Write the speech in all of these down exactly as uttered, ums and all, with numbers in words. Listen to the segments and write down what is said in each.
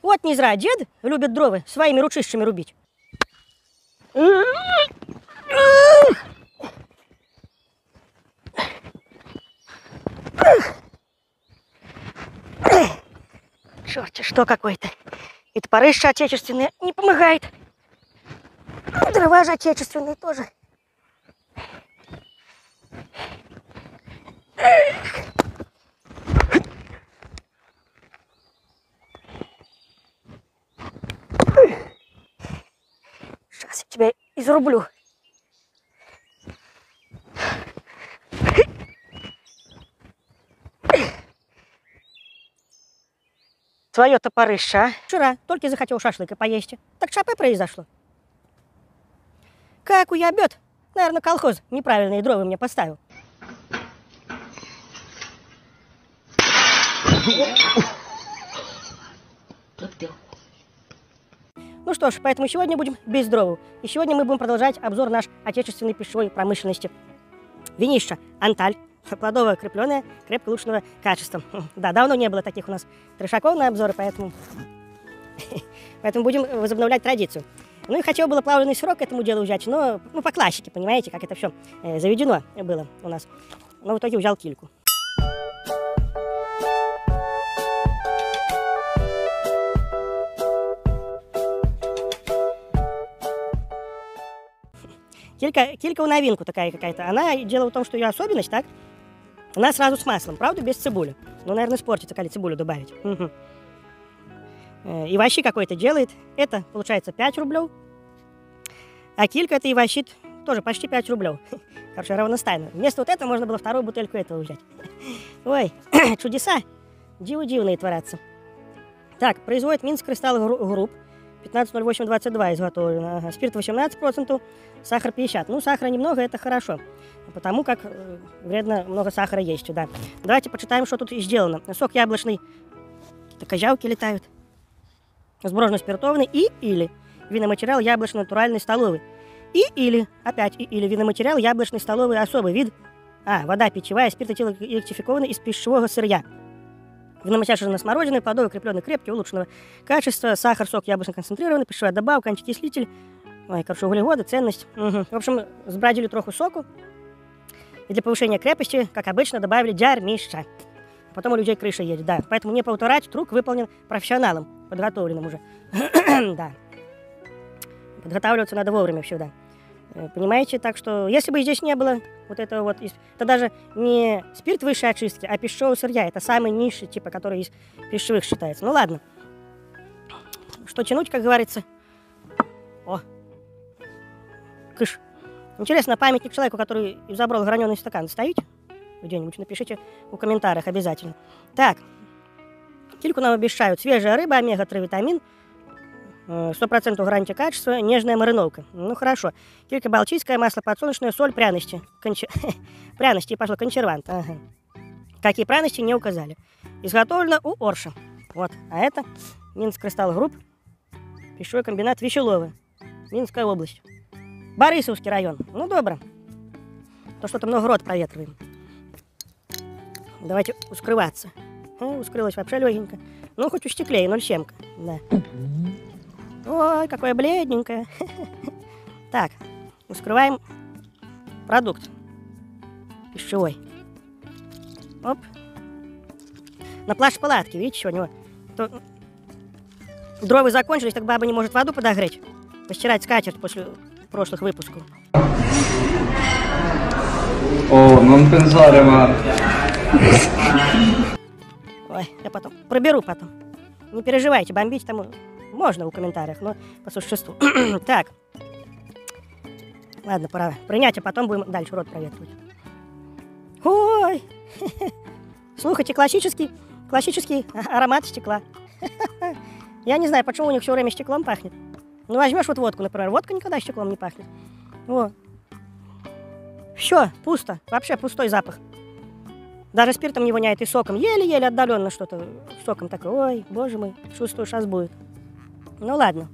Вот не зря дед любит дровы своими ручищами рубить. Черт, что какой-то. И топоры же отечественные не помогает. Дрова же отечественные тоже. Сейчас я тебя изрублю. Твое топорыша. Вчера только захотел шашлыка поесть. Так шапы произошло. Как уябет? Наверное, колхоз неправильные дрова мне поставил. Ну что ж, поэтому сегодня будем без дров. И сегодня мы будем продолжать обзор наш отечественной пищевой промышленности. Винища Анталь. Плодовое, крепленое, крепко лучшего качества. Да, давно не было таких у нас трешаков на обзоры, поэтому... поэтому будем возобновлять традицию. Ну и хотел было плавленый сырок к этому делу взять, но ну, по классике, понимаете, как это все э, заведено было у нас. Но в итоге взял кильку. Килька, килька в новинку такая какая-то. Она, дело в том, что ее особенность, так? Она сразу с маслом, правда, без цибули. Ну, наверное, испортится, коли цибулю добавить. Угу. И овощи какой-то делает. Это, получается, пять рублей. А килька это и овощит тоже почти пять рублей. Короче, равностайно. Вместо вот этого можно было вторую бутылку этого взять. Ой, чудеса. Дивы дивные творятся. Так, производит Минск Кристалл Групп. пятнадцать ноль восемь двадцать два изготовлено. Ага. Спирт восемнадцать процентов, сахар пятьдесят. Ну, сахара немного, это хорошо. Потому как э, вредно много сахара есть сюда. Давайте почитаем, что тут сделано. Сок яблочный. Какие-то козявки летают. Сброжно-спиртованный и или виноматериал яблочный натуральный столовый. И или, опять и или виноматериал яблочный столовый особый вид. А, вода питьевая, спиртотилоректификованный из пищевого сырья. Виноматериал смородины, плодовый, крепленный, крепкий, улучшенного качества, сахар, сок яблочно-концентрированный, пищевая добавка, антикислитель, ой, короче, углеводы, ценность. Угу. В общем, сбродили троху соку. И для повышения крепости, как обычно, добавили дярмиша. А потом у людей крыша едет, да. Поэтому не поутарать, трюк выполнен профессионалом, подготовленным уже. Да. Подготавливаться надо вовремя всегда. Понимаете? Так что, если бы здесь не было вот этого вот, это даже не спирт высшей очистки, а пищевого сырья. Это самый низший, типа, который из пищевых считается. Ну ладно. Что тянуть, как говорится. О. Кыш. Интересно, памятник человеку, который забрал граненый стакан, стоит? Где-нибудь напишите в комментариях обязательно. Так. Кильку нам обещают. Свежая рыба, омега три витамин. сто процентов гарантия качества, нежная мариновка. Ну хорошо. Килька балтийская, масло подсолнечное, соль, пряности. Кончер... пряности, пошло, консервант. Ага. Какие пряности, не указали. Изготовлено у Орша. Вот. А это Минск Кристалл Групп. Пищевой комбинат Веселова. Минская область. Борисовский район. Ну, добро. То что-то много рот проветриваем. Давайте ускрываться. А, ускрылась вообще легенько. Ну, хоть у стеклей, ноль семь. Да. Ой, какое бледненькое. Так, ускрываем продукт пищевой. Оп. На плаш палатки, видите, что у него? То... Дровы закончились, так баба не может воду подогреть. Постирать скатерть после прошлых выпусков. О, non pensare, ma... Ой, я потом проберу потом. Не переживайте, бомбить там можно в комментариях, но по существу. Так. Ладно, пора принять, а потом будем дальше рот проветривать. Ой! Слушайте, классический, классический аромат стекла. Я не знаю, почему у них все время стеклом пахнет. Ну, возьмешь вот водку, например. Водка никогда стеклом не пахнет. О. Все, пусто. Вообще пустой запах. Даже спиртом не воняет и соком. Еле-еле отдаленно что-то соком такое. Ой, боже мой, чувствую, сейчас будет. Ну, ладно.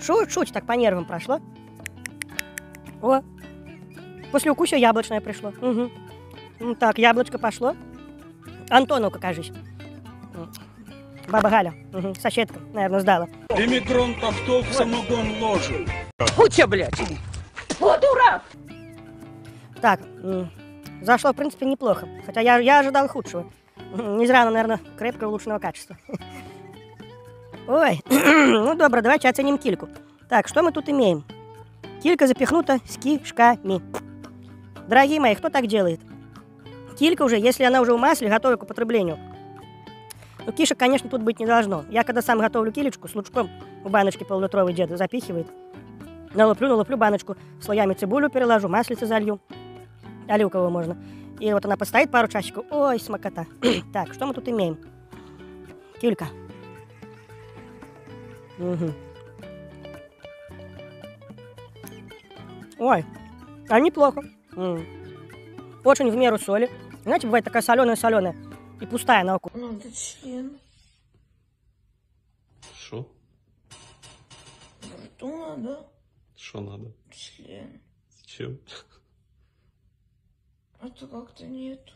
Чуть-чуть так по нервам прошло. О, после укуса яблочное пришло. Угу. Ну, так, яблочко пошло. Антоновка, кажись. Баба Галя, угу. Соседка, наверное, сдала. Иммигрант авто в самогон ложит. Куча, блядь. О, дурак! Так, зашло, в принципе, неплохо. Хотя я, я ожидал худшего. Не зря оно, наверное, крепкого улучшенного качества. Ой, ну добро, давайте оценим кильку. Так, что мы тут имеем? Килька запихнута с кишками. Дорогие мои, кто так делает? Килька уже, если она уже в масле, готова к употреблению. Ну, кишек, конечно, тут быть не должно. Я когда сам готовлю килечку, с лучком в баночке полулитровой деда запихивает. Налуплю, налуплю баночку, слоями цибулю переложу, маслице залью. Оливкового можно. И вот она постоит пару часиков. Ой, смакота. Так, что мы тут имеем? Килька. Угу. Ой, а неплохо. М-м. Очень в меру соли. Знаете, бывает такая соленая-соленая и пустая на вкус. Надо член. Что? Что надо? Что надо? Член. Зачем? А то как-то нету.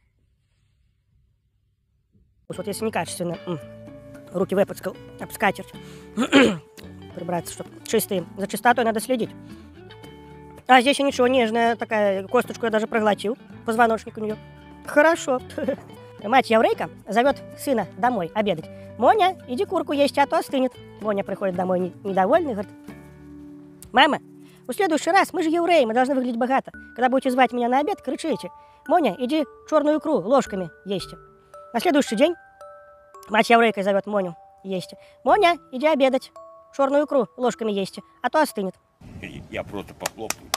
Вот если некачественно, руки выпускал об скатерть, прибраться, чтобы чистые. За чистотой надо следить. А здесь и ничего, нежная такая, косточку я даже проглотил, позвоночник у нее. Хорошо. Мать Яврейка зовет сына домой обедать. Моня, иди курку есть, а то остынет. Моня приходит домой недовольный, говорит: мама, в следующий раз, мы же евреи, мы должны выглядеть богато. Когда будете звать меня на обед, кричите: Моня, иди черную икру ложками есть. На следующий день мать Яврейка зовет Моню есть. Моня, иди обедать, черную икру ложками есть, а то остынет. Я просто похлопаю.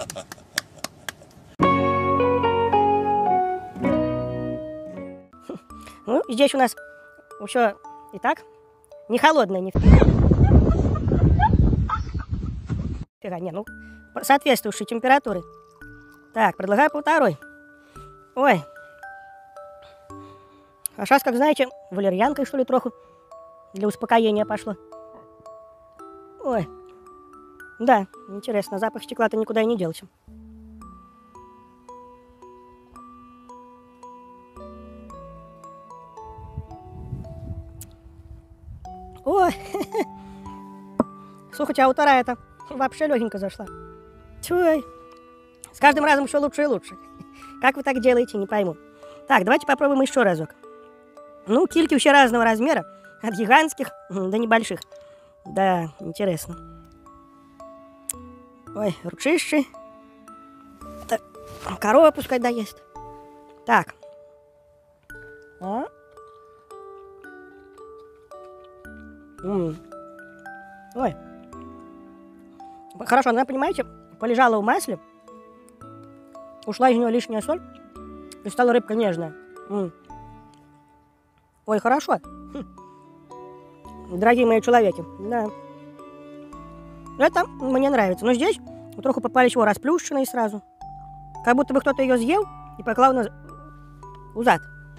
Ну, здесь у нас еще и так не холодная, не фига, не, ну, соответствующей температуры. Так, предлагаю по второй. Ой. А сейчас, как знаете, валерьянкой, что ли, троху для успокоения пошло. Ой. Да, интересно, запах стекла-то никуда и не делся. Ой. Слушайте, а вторая-то вообще легенько зашла. Чуй. С каждым разом все лучше и лучше. Как вы так делаете, не пойму. Так, давайте попробуем еще разок. Ну, кильки вообще разного размера. От гигантских до небольших. Да, интересно. Ой, ручище. Так, корова пускай доест. Так. А? М-м. Ой. Хорошо, она, понимаете, полежала в масле. Ушла из нее лишняя соль. И стала рыбка нежная. М-м. Ой, хорошо. Хм. Дорогие мои человеки. Да. Это мне нравится. Но здесь троху попались его расплющенные сразу. Как будто бы кто-то ее съел и поклал на узад.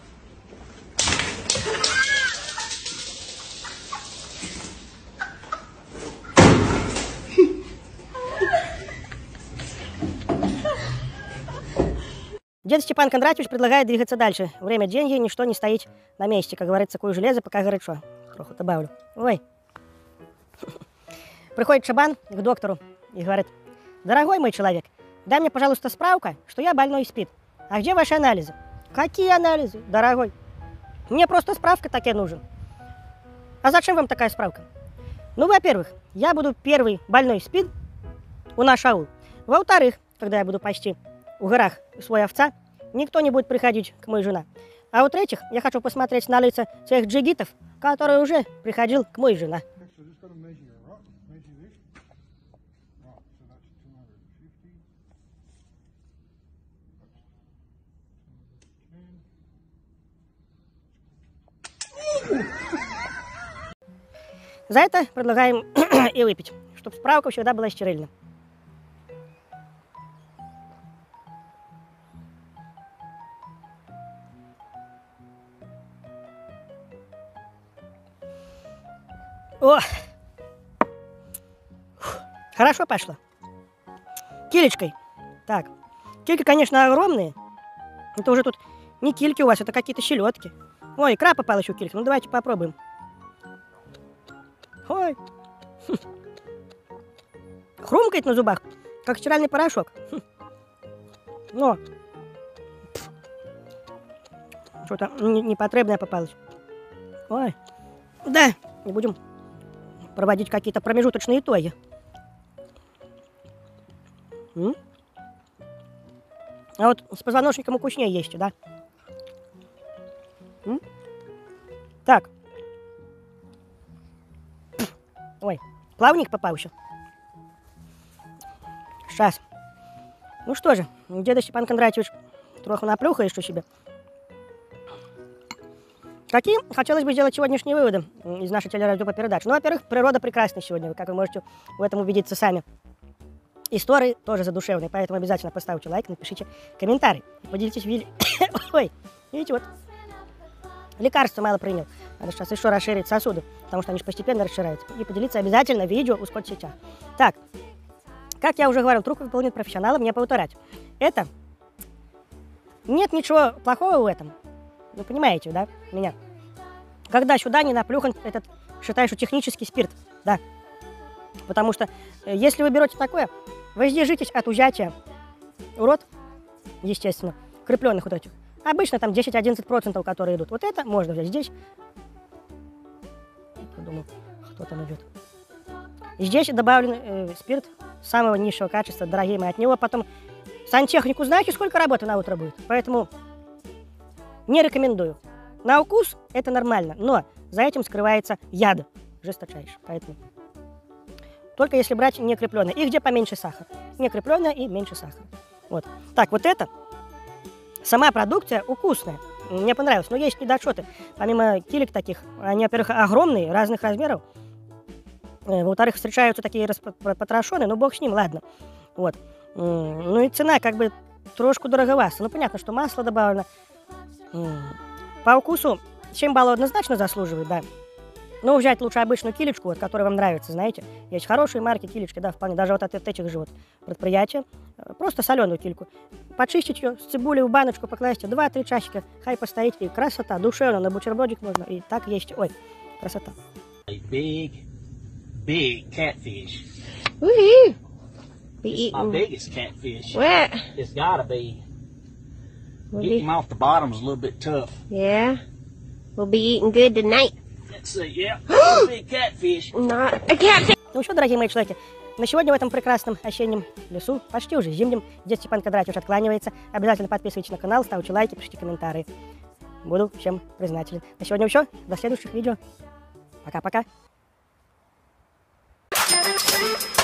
Дед Степан Кондратьевич предлагает двигаться дальше. Время, деньги, ничто не стоит на месте. Как говорится, кое железо, пока горячо. Троху добавлю. Ой. Приходит Шабан к доктору и говорит: дорогой мой человек, дай мне, пожалуйста, справку, что я больной СПИД. А где ваши анализы? Какие анализы, дорогой? Мне просто справка такая нужен. А зачем вам такая справка? Ну, во-первых, я буду первый больной СПИД у наш аул. Во-вторых, когда я буду пасти в горах свой овца, никто не будет приходить к моей жене. А в-третьих, я хочу посмотреть на лица тех джигитов, которые уже приходил к моей жене. За это предлагаем и выпить, чтобы справка всегда была стерильна. О! Хорошо пошло. Килечкой. Так. Кильки, конечно, огромные. Это уже тут не кильки у вас, это какие-то щелетки. Ой, икра попала еще в кильки. Ну, давайте попробуем. Ой. Хм. Хрумкает на зубах, как стиральный порошок. Хм. Но. Что-то непотребное попалось. Ой. Да, не будем проводить какие-то промежуточные итоги. М? А вот с позвоночником вкуснее есть, да? М? Так. Ой, плавник попал еще. Сейчас. Ну что же, деда Степан Кондратьевич троху наплюхаешь что себе. Какие хотелось бы сделать сегодняшние выводы из нашей телерадиопередачи? Ну, во-первых, природа прекрасна сегодня, как вы можете в этом убедиться сами. Истории тоже задушевные, поэтому обязательно поставьте лайк, напишите комментарий. Поделитесь видео. Ой, видите, вот лекарство мало принял. Надо сейчас еще расширить сосуды, потому что они же постепенно расширяются. И поделиться обязательно видео в соцсетях. Так, как я уже говорил, трюк выполнит профессионалам, не повторять. Это нет ничего плохого в этом. Вы понимаете, да, меня? Когда сюда не наплюхан этот, считаю, что технический спирт, да. Потому что, если вы берете такое, воздержитесь от взятия в рот, естественно, крепленных вот этих. Обычно там десять-одиннадцать процентов, которые идут. Вот это можно взять здесь. Подумал, кто там идет. Здесь добавлен э, спирт самого низшего качества, дорогие мои. От него потом сантехнику, знаете, сколько работы на утро будет? Поэтому не рекомендую. На вкус это нормально, но за этим скрывается яд жесточайший. Поэтому только если брать не крепленное. И где поменьше сахара. Не крепленное и меньше сахара. Вот. Так, вот это. Сама продукция вкусная. Мне понравилось. Но есть недочеты. Помимо килек таких, они, во-первых, огромные, разных размеров. Во-вторых, встречаются такие потрошенные, но бог с ним, ладно. Вот. Ну и цена как бы трошку дороговаса. Ну понятно, что масло добавлено. По вкусу семь баллов однозначно заслуживает, да. Но взять лучше обычную килечку, вот, которая вам нравится, знаете. Есть хорошие марки килечки, да, вполне. Даже вот от, от этих же вот предприятий. Просто соленую кильку. Почистить ее, с цибулей в баночку покласть, два-три часика, хай постоит, и красота. Душевно, на бутербродик можно, и так есть. Ой, красота. Big, big catfish. Woohoo! Be It's my eating. biggest catfish. What? It's gotta be. We'll Getting be, him off the bottom's a little bit tough. yeah. We'll be eating good tonight. Let's see, yeah, it's a big catfish. Not a catfish. Ну что, дорогие мои человеки, на сегодня в этом прекрасном осеннем лесу, почти уже зимнем, дед Степан Кондратьевич откланивается. Обязательно подписывайтесь на канал, ставьте лайки, пишите комментарии. Буду всем признателен. На сегодня все. До следующих видео. Пока-пока.